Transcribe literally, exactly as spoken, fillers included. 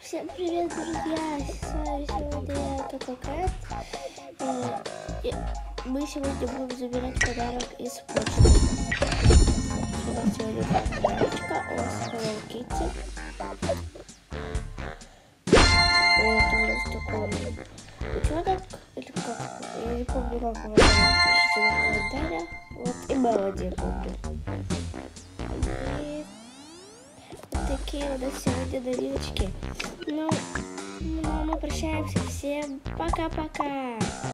Всем привет, друзья! С вами сегодня я, Коко Кэт. И мы сегодня будем забирать подарок из почты. У нас сегодня подарочка от Hello Kitty. Вот у нас такой утенок, или как, я не помню, как его зовут, пишите в комментариях. Вот и Мелоди, помню. И вот такие у нас сегодня новиночки. Ну, ну, мы прощаемся. Всем пока-пока.